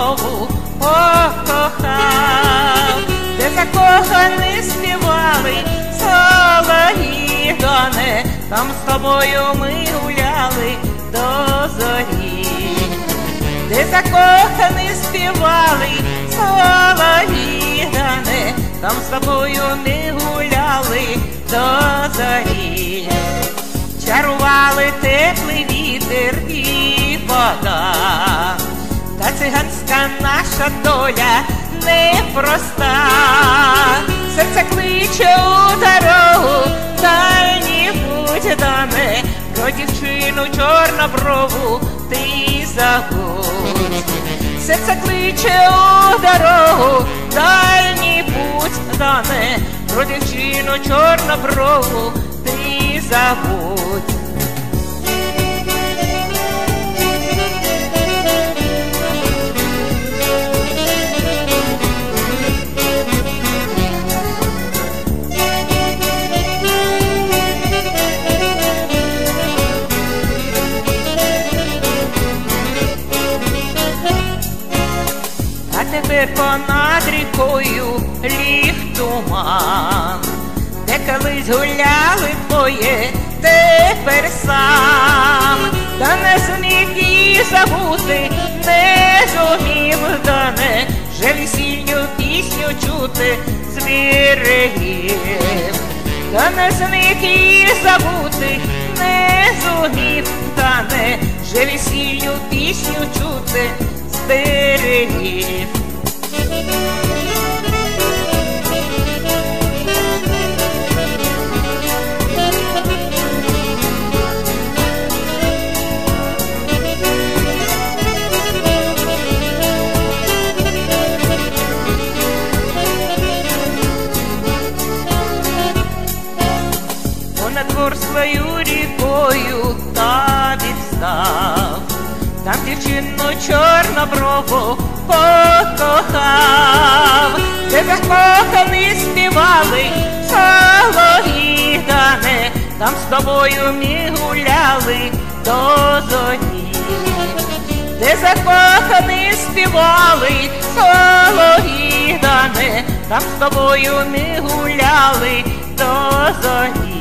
брову покохав, де закохані співали солов'ї гони, там з тобою ми гуляли до зорі. Де закохані співали солов'ї гони, там з тобою ми гуляли до зорі. Чарували теплий вітер і вода, та циганська наша доля непроста. Серце кличе у дорогу, дальній путь дане, про дівчину чорноброву ти забудь. Серце кличе у дорогу, дальній путь дане, про дівчину чорноброву ти забудь. А тепер понад рікою ліг туман, де колись гуляли твоє, тепер сам. Та не зміг її забути, не зумів дане, вже весільню пісню чути з берегів. Та не зміг її забути, не зумів дане, вже весільню пісню чути з берегів. Понад ворслою рікою та відстав, там дівчину чорноброву покохав, де закохані співали солов'ї гони, там з тобою ми гуляли до зорі. Де закохані співали солов'ї гони, там з тобою ми гуляли до зорі.